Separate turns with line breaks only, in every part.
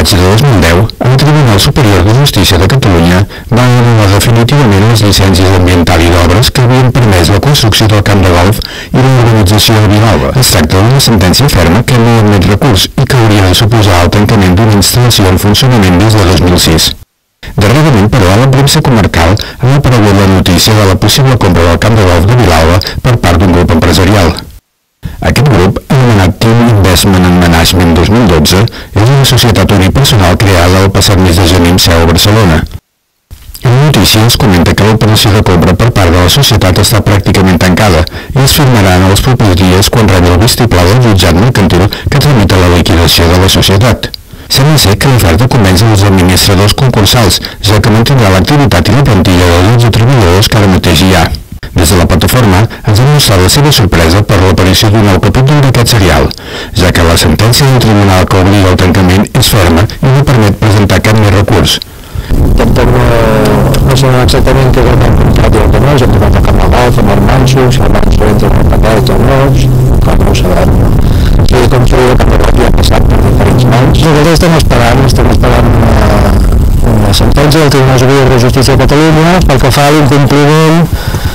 maig de 2010, el Tribunal Superior de Justícia de Catalunya va anul·lar definitivament les llicències ambiental i d'obres que havien permès la construcció del camp de golf i l'urbanització de Vilalba. Es tracta d'una sentència ferma que no admet recurs i que hauria de suposar el tancament d'una instal·lació en funcionament des de 2006. Darrerament, però, a la premsa comarcal ha aparegut la notícia de la possible compra del camp de golf de Vilalba per part d'un grup empresarial. Aquest grup, anomenat Team Investment and Management 2012, és una societat unipersonal creada el passat mes de gener amb seu a Barcelona. En la notícia es comenta que l'operació de compra per part de la societat està pràcticament tancada i es firmarà en els propers dies quan rebi el vistiplau del jutjat mercantil que tramita la liquidació de la societat. Sembla ser que l'oferta convenç els administradors concursals, ja que mantindrà l'activitat i la plantilla de 12 treballadors que ara mateix hi ha. Des de la plataforma ens han mostrat la seva sorpresa per l'aparició d'un nou capítol d'aquest serial, ja que la sentència del tribunal que obliga al tancament és ferma i no permet presentar cap més recurs.
Tampoc no sabem exactament què és el que hem comprat i el que no, hem tocat el camp de golf amb el Manso, si el Manso entra en el paquet o no, clar que no ho sabem. I com sabeu, el camp de golf ja ha passat per diferents mans. Nosaltres estem esperant una sentència del Tribunal Superior de Justícia de Catalunya pel que fa a l'incompliment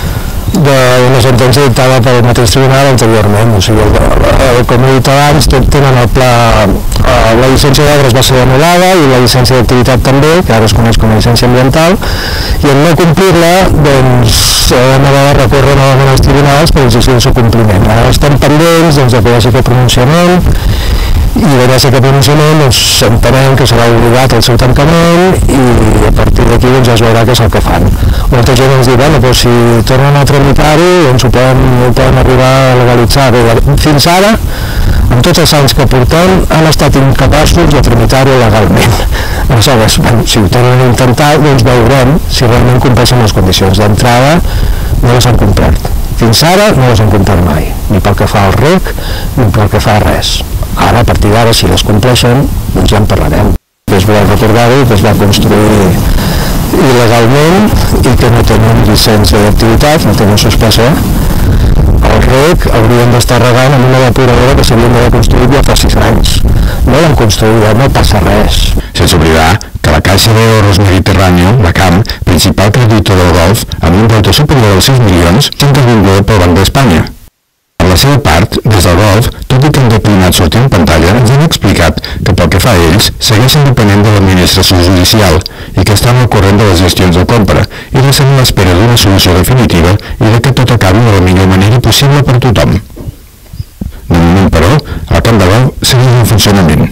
d'una sentència dictada pel mateix tribunal anteriorment. O sigui, com he dit abans, tenen el pla, la llicència d'obres va ser anul·lada i la llicència d'activitat també, que ara es coneix com a llicència ambiental, i en no complir-la, doncs, hem de recórrer novament als tribunals per exigir el seu compliment. Ara estem pendents de que hi hagi aquest pronunciament, i de aquest pronunciament doncs, entenem que serà obligat el seu tancament i a partir d'aquí doncs, ja es veurà què és el que fan. Molta gent ens diu, bueno, doncs, si tornen a tramitar-ho, doncs ho poden arribar a legalitzar. Bé, fins ara, en tots els anys que portem, han estat incapaços de tramitar-ho legalment. Aleshores, bueno, si ho tornen a intentar, doncs veurem si realment compleixen les condicions. D'entrada, no les han complert. Fins ara no les han complert mai, ni pel que fa al REC, ni pel que fa a res. Ara, a partir d'ara, si les compleixen, doncs ja en parlarem. És bo recordar-ho que es va construir il·legalment i que no tenen llicència d'activitat, no tenen suspesa. El REC haurien d'estar regant amb una depuradora que s'havien d'haver construït ja fa 6 anys. No l'han construïda, no passa res.
Sense oblidar que la Caixa de Ahorros Mediterráneo, la CAM, principal creditor del golf, amb un deute superior als 6 milions, s'ha intervingut pel Banc d'Espanya. Per la seva part, des del golf, tot i que han declinat sortir en pantalla, ens han explicat que pel que fa a ells, segueixen depenent de l'administració judicial i que estan al corrent de les gestions de compra i deixen a l'espera d'una solució definitiva i de que tot acabi de la millor manera possible per tothom. De moment, però, el camp de golf segueix en funcionament.